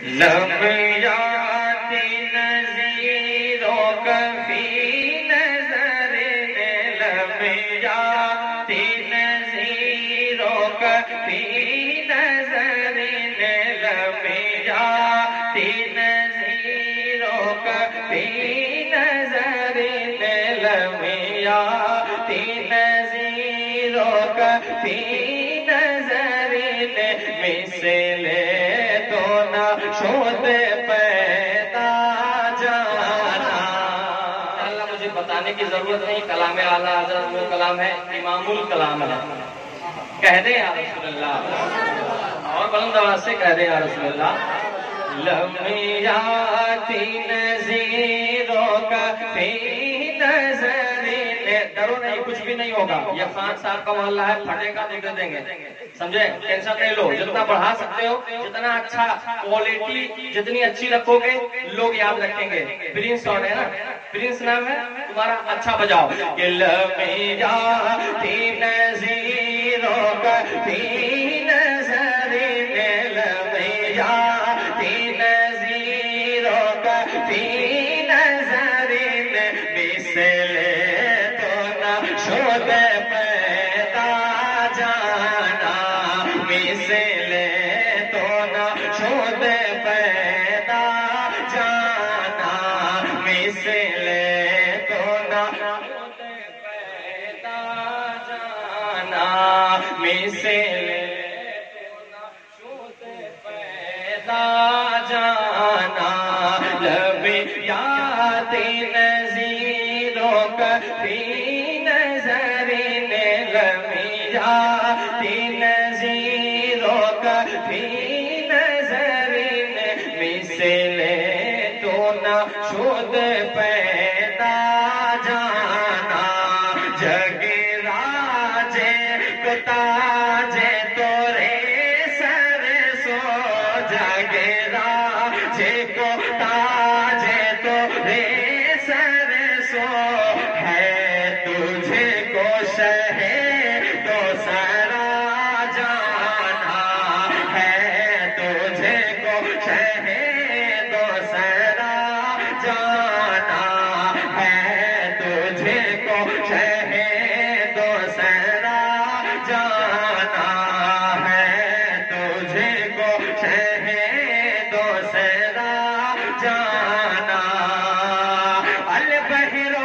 لمیات نظیروں کفی نظر لمیات نظیروں کفی نظر لمیات نظیروں کفی نظر لمیات نظیروں کفی نظر مثل شود پیدا جانا. اللہ مجھے بتانے کی ضرورت نہیں، کلام اعلیٰ حضرت وہ کلام ہے، امام الکلام ہے. کہہ دیں یا رسول اللہ، اور بلند آواز سے کہہ دیں یا رسول اللہ. لمیات نظیروں کا فی نظر. ڈرو نہیں، کچھ بھی نہیں ہوگا. یہ خان صاحب کا محلہ ہے، پھٹے گا دیکھ دیں گے، سمجھے؟ ٹینشن نہیں لو. جتنا بڑھا سکتے ہو، جتنا اچھا کوالٹی جتنی اچھی رکھو گے لوگ یاد رکھیں گے. پرنس کون ہے نا؟ پرنس نام ہے تمہارا. اچھا بجاؤ. لمیات نظیروں کا فی نظر لمیات نظیروں کا فی نظر مثل تو نہ شد پیدا جانا. مثل تو نہ شد پیدا جانا. مثل تو نہ شد پیدا جانا. مثل تو نہ شد پیدا جانا. لمیات نظیروں کا فی نظر لمیات نظیروں کا فی نظر مثل تو نہ شد پیدا جانا. جگ راج تاج تورے سر سو. جگ راج کو تاج تورے سر سو. ہے تجھے کو شہ تو سرا جانا. ہے تجھے کو شہ تو سرا جانا. ہے تجھے کو شہ تو سرا جانا. ہے تجھے کو شہ تو سرا جانا. البحرو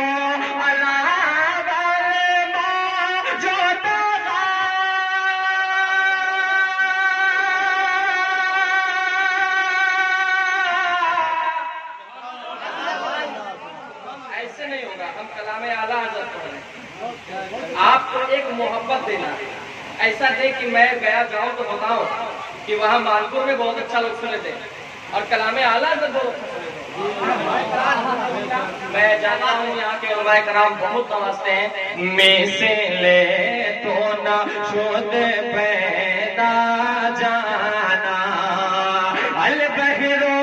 آپ کو ایک محبت دینا، ایسا دے کہ میں گیا جاؤں تو بتاؤں کہ وہاں مالپور میں بہت اچھا لوگ سنے تھے اور کلام اعلیٰ حضرت بہت اچھا سنے تھے. میں جانتا ہوں یہاں کے علماء کرام بہت نوازتے ہیں. مثل تو نہ شد پیدا جانا. البحرو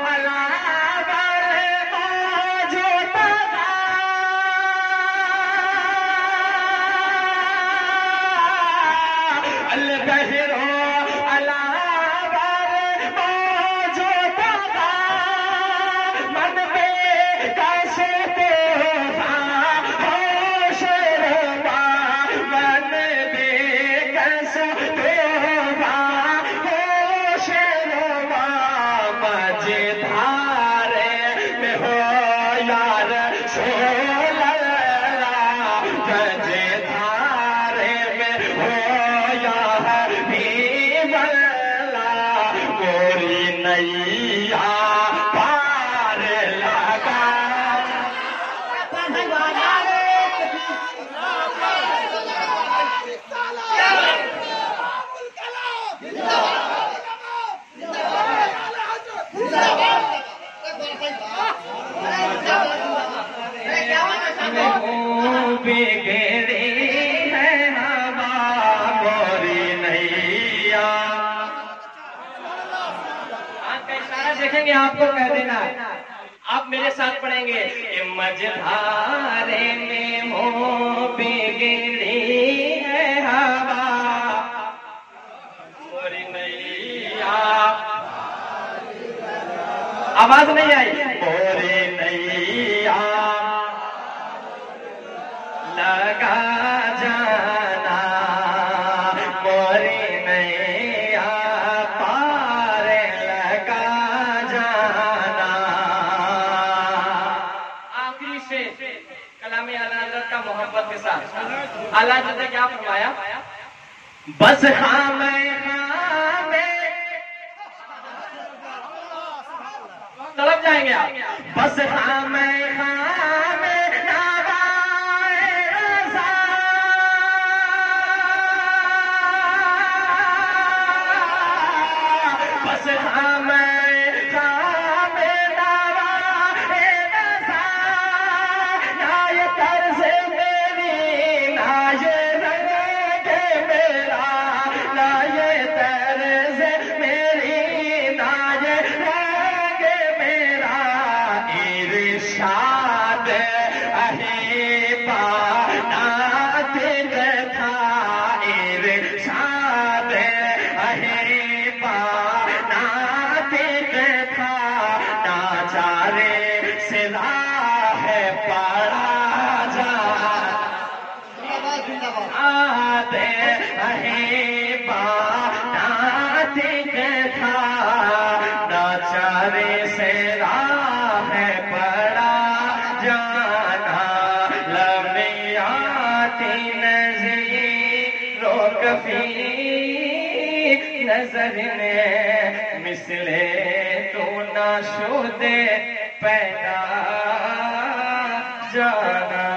دیکھیں گے آپ کو کہہ دینا. آپ میرے ساتھ پڑھیں گے کہ مجھارے میں منہ بگڑی ہے ہوا. آواز نہیں آئی. موری نیا لگا جانا موری نیا پار لگا جانا. آخری سے کلام اعلیٰ حضرت کا محبت کے ساتھ اعلیٰ حضرت نے کیا فرمایا؟ بس خام طلب جائیں گے آپ. بس خام نظر نے مثلے تو نہ شدے پیدا جانا.